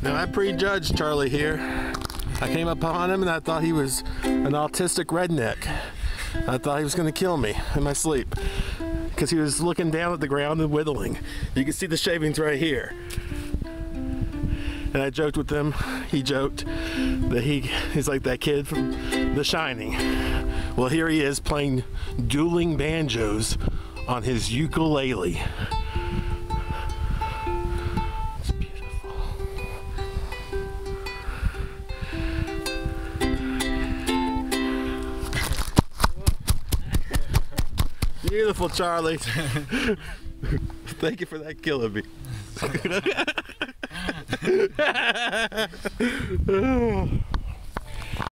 Now I prejudged Charlie here. I came upon him and I thought he was an autistic redneck. I thought he was going to kill me in my sleep because he was looking down at the ground and whittling. You can see the shavings right here. And I joked with him. He joked that he's like that kid from The Shining. Well, here he is playing dueling banjos on his ukulele. It's beautiful. Beautiful, Charlie. Thank you for that killing me.